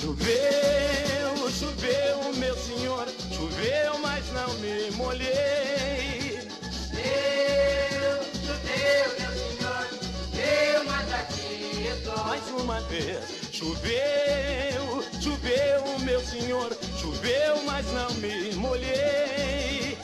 Choveu, choveu, meu senhor, choveu, mas não me molhei. Choveu, meu senhor, choveu, mas aqui estou. Mais uma vez, choveu, choveu, meu senhor, choveu, mas não me molhei.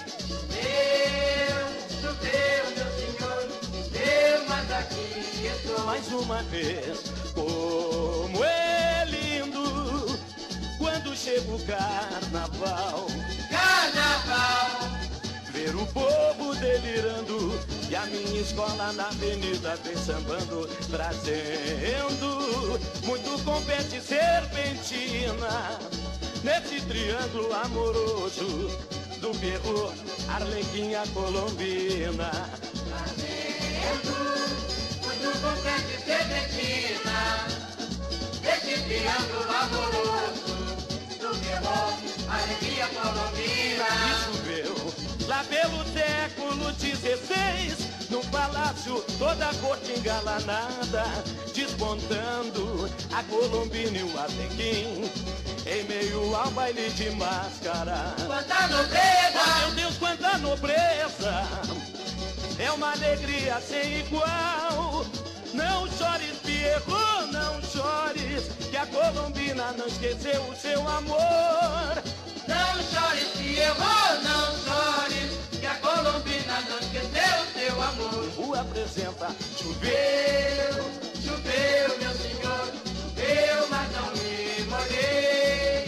Choveu, meu senhor, choveu, mas aqui estou. Mais uma vez, como é lindo quando chega o carnaval. Carnaval, Ver o povo delirando e a minha escola na avenida vem sambando, trazendo muito confete serpentina nesse triângulo amoroso do Pierrot, Arlequinha, Colombina. trazendo muito confete serpentina desse triângulo amoroso do Pierrot, alegria colombina. E choveu lá pelo século XVI, no palácio toda a corte engalanada, despontando a Colombina e o Arlequim, em meio ao baile de máscara. Quanta nobreza, Oh, meu Deus, quanta nobreza! É uma alegria sem igual. Não chores, Pierrot, não chores, que a Colombina não esqueceu o seu amor. não chores, Pierrot, não chores, que a Colombina não esqueceu seu amor. O apresenta, choveu, Choveu, meu senhor, choveu, mas não me molhei.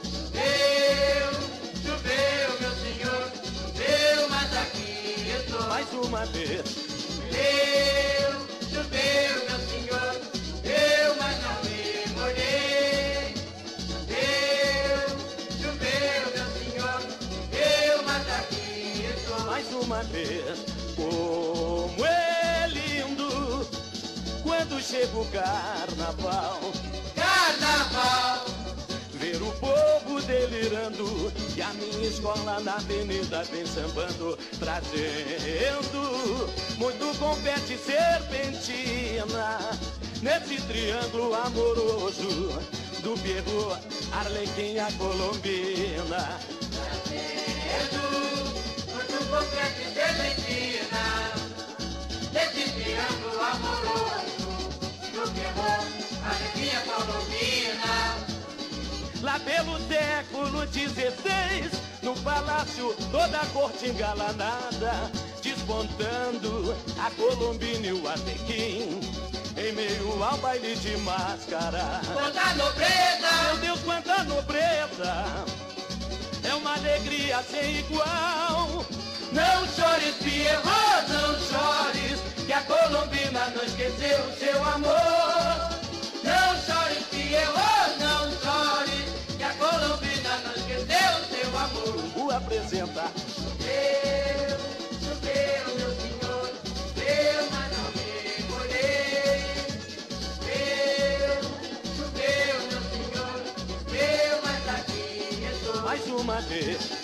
Choveu, meu senhor, choveu, mas aqui estou. mais uma vez. Choveu, meu senhor, choveu, mas não me molhei. Choveu, meu senhor, choveu, mas aqui estou. Mais uma vez, como é lindo quando chega o carnaval. Carnaval, Ver o povo delirando e a minha escola na avenida vem sambando, trazendo muito confete serpentina nesse triângulo amoroso do Pierrot, Arlequinha, Colombina. muito confete serpentina desse triângulo amoroso do Pierrot, alegria colombina. Lá pelo século XVI, no palácio toda a corte engalanada, despontando a Colombina e o Arlequim, em meio ao baile de máscara. Quanta nobreza, Meu Deus, quanta nobreza! É uma alegria sem igual. não chores, Pierrot, não chores, que a Colombina não esqueceu o seu amor. Não chores, Pierrot, não chores, que a Colombina não esqueceu o seu amor. O apresenta, Choveu, meu senhor, choveu, mas não me molhei. Choveu, meu senhor, choveu, mas aqui estou. mais uma vez.